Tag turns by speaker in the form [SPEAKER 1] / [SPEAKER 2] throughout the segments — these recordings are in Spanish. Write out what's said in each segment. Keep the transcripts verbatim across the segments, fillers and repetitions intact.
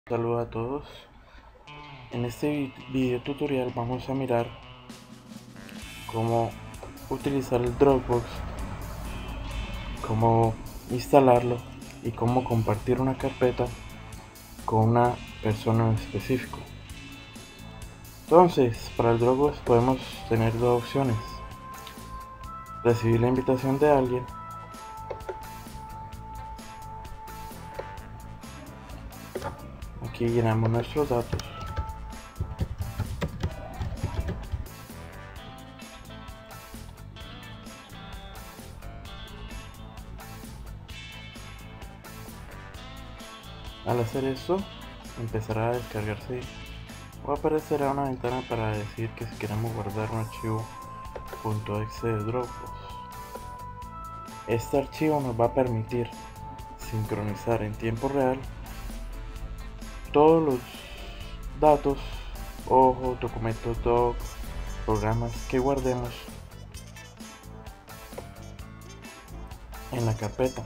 [SPEAKER 1] Saludos a todos. En este video tutorial vamos a mirar cómo utilizar el Dropbox, cómo instalarlo y cómo compartir una carpeta con una persona en específico. Entonces, para el Dropbox podemos tener dos opciones: recibir la invitación de alguien aquí llenamos nuestros datos. Al hacer esto, empezará a descargarse o aparecerá una ventana para decir que si queremos guardar un archivo .exe de Dropbox. Este archivo nos va a permitir sincronizar en tiempo real todos los datos, ojos, documentos, docs, programas que guardemos en la carpeta.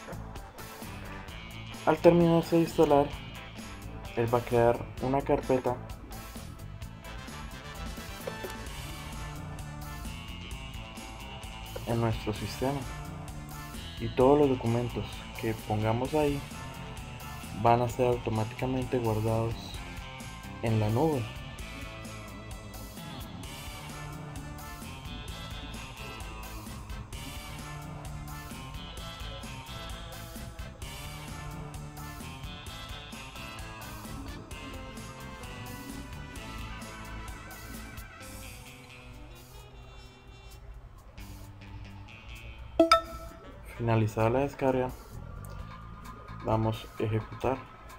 [SPEAKER 1] Al terminarse de instalar, él va a crear una carpeta en nuestro sistema y todos los documentos que pongamos ahí van a ser automáticamente guardados en la nube. Finalizada la descarga, vamos a ejecutar.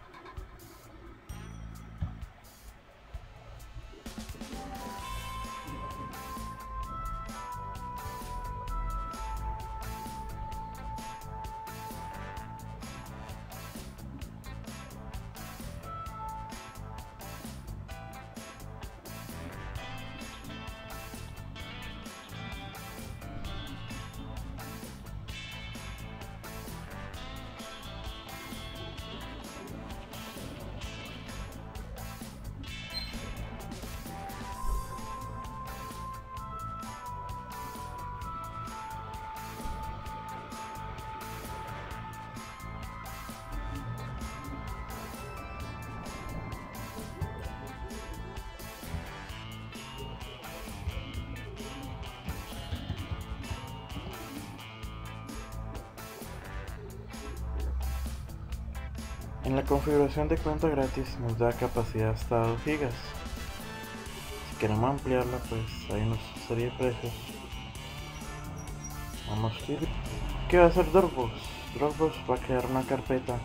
[SPEAKER 1] En la configuración de cuenta gratis nos da capacidad hasta dos gigas. Si queremos ampliarla, pues hay una serie de precios. Vamos a ir. ¿Qué va a hacer Dropbox? Dropbox va a crear una carpeta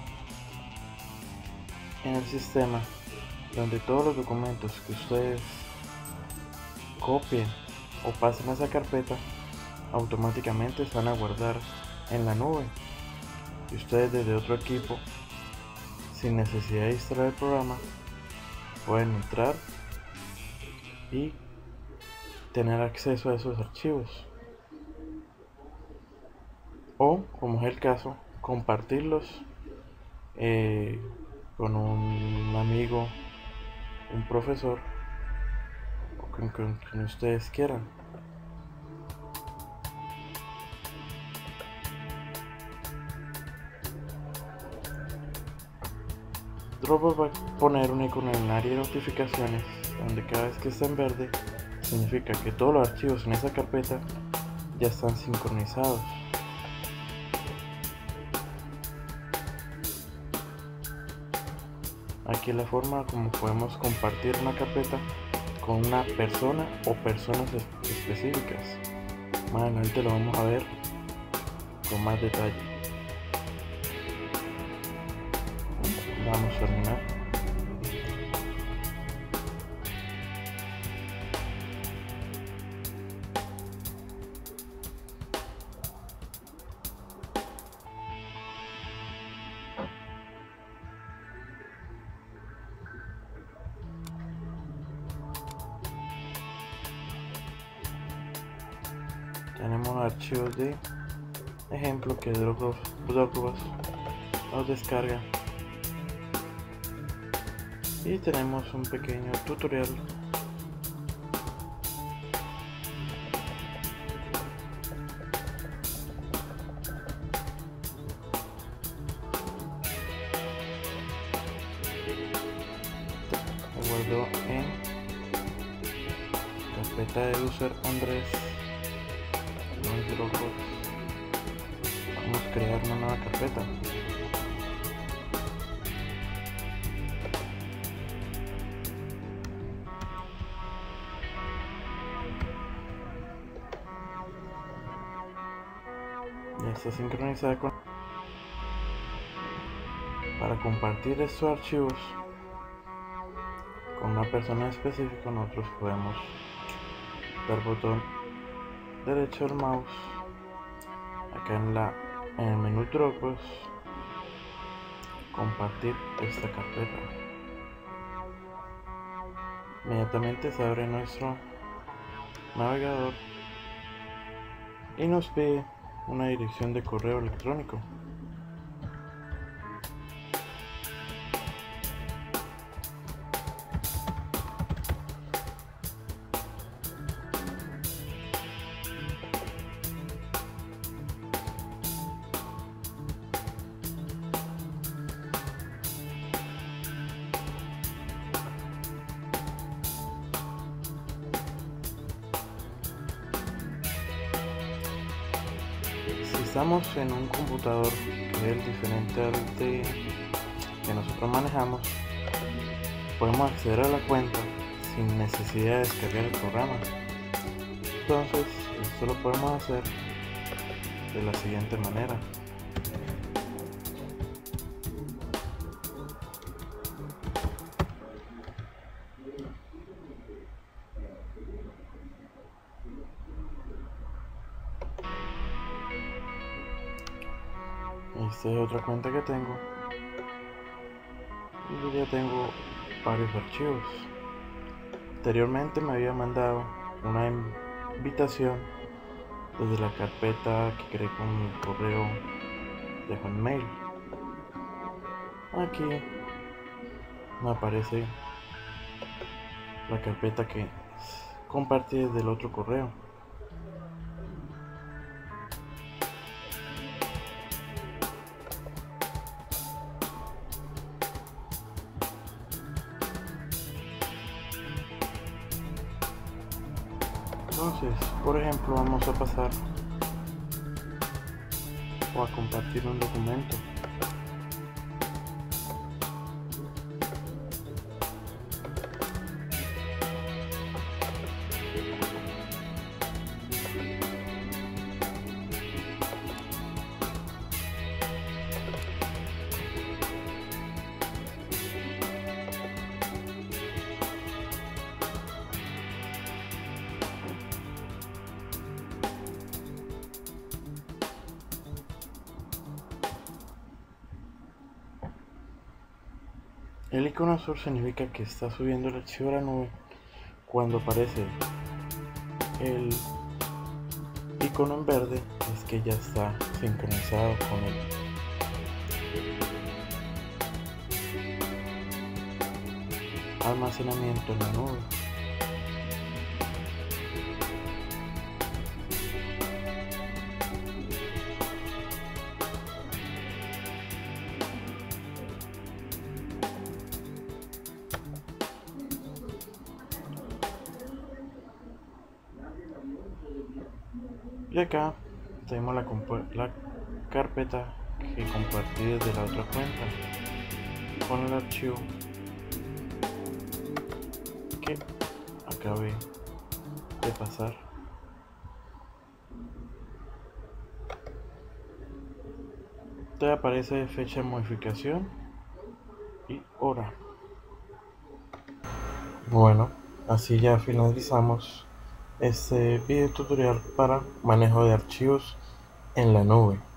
[SPEAKER 1] en el sistema donde todos los documentos que ustedes copien o pasen a esa carpeta automáticamente se van a guardar en la nube, y ustedes desde otro equipo, sin necesidad de instalar el programa, pueden entrar y tener acceso a esos archivos, o, como es el caso, compartirlos eh, con un amigo, un profesor o con, con quien ustedes quieran. Dropbox va a poner un icono en el área de notificaciones, donde cada vez que está en verde significa que todos los archivos en esa carpeta ya están sincronizados. Aquí es la forma como podemos compartir una carpeta con una persona o personas específicas. Más adelante lo vamos a ver con más detalle. Vamos a terminar. Tenemos archivos de ejemplo que Dropbox nos descarga y tenemos un pequeño tutorial guardo en carpeta de user Andrés. Vamos a crear una nueva carpeta. Ya está sincronizada con para compartir estos archivos con una persona específica. Nosotros podemos dar botón derecho del mouse acá en la en el menú Dropbox, compartir esta carpeta. Inmediatamente se abre nuestro navegador y nos pide una dirección de correo electrónico. Si estamos en un computador que es diferente al de que nosotros manejamos, podemos acceder a la cuenta sin necesidad de descargar el programa. Entonces esto lo podemos hacer de la siguiente manera. Esta es otra cuenta que tengo y ya tengo varios archivos. Anteriormente me había mandado una invitación desde la carpeta que creé con mi correo de Hotmail. Aquí me aparece la carpeta que compartí desde el otro correo. Entonces, por ejemplo, vamos a pasar o a compartir un documento. El icono azul significa que está subiendo el archivo a la nube. Cuando aparece el icono en verde es que ya está sincronizado con el almacenamiento en la nube. Y acá tenemos la, la carpeta que compartí desde la otra cuenta con el archivo que acabé de pasar. Te aparece fecha de modificación y hora. Bueno, así ya finalizamos este video tutorial para manejo de archivos en la nube.